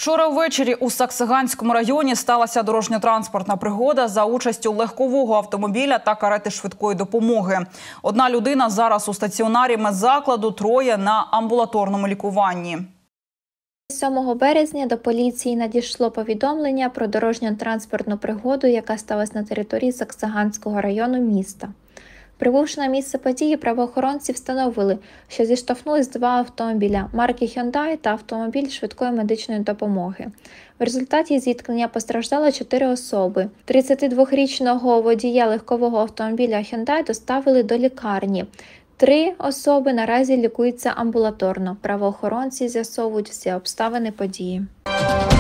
Вчора ввечері у Саксаганському районі сталася дорожньо-транспортна пригода за участю легкового автомобіля та карети швидкої допомоги. Одна людина зараз у стаціонарі медзакладу, троє на амбулаторному лікуванні. 7 березня до поліції надійшло повідомлення про дорожньо-транспортну пригоду, яка сталася на території Саксаганського району міста. Прибувши на місце події, правоохоронці встановили, що зіштовхнулись два автомобіля марки Hyundai та автомобіль швидкої медичної допомоги. В результаті зіткнення постраждало 4 особи. 32-річного водія легкового автомобіля Hyundai доставили до лікарні. 3 особи наразі лікуються амбулаторно. Правоохоронці з'ясовують всі обставини події.